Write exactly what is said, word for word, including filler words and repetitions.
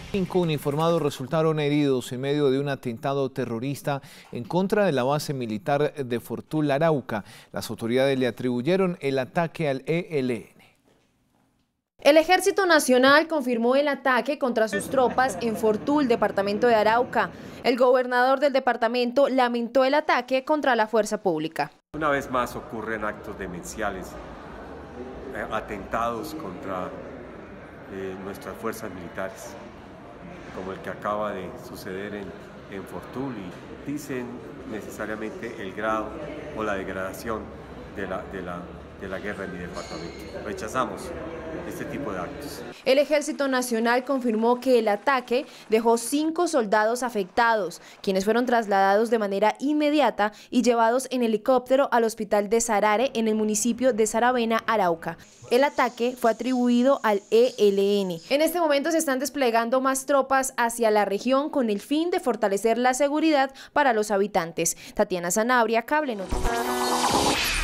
Cinco uniformados resultaron heridos en medio de un atentado terrorista en contra de la base militar de Fortul, Arauca. Las autoridades le atribuyeron el ataque al E L N. El Ejército Nacional confirmó el ataque contra sus tropas en Fortul, departamento de Arauca. El gobernador del departamento lamentó el ataque contra la fuerza pública. Una vez más ocurren actos demenciales, eh, atentados contra eh, nuestras fuerzas militares, como el que acaba de suceder en, en Fortul, y dicen necesariamente el grado o la degradación de la, de la, de la guerra en mi departamento. Rechazamos este tipo de actos. El Ejército Nacional confirmó que el ataque dejó cinco soldados afectados, quienes fueron trasladados de manera inmediata y llevados en helicóptero al hospital de Sarare en el municipio de Saravena, Arauca. El ataque fue atribuido al E L N. En este momento se están desplegando más tropas hacia la región con el fin de fortalecer la seguridad para los habitantes. Tatiana Sanabria, Cable Noticias.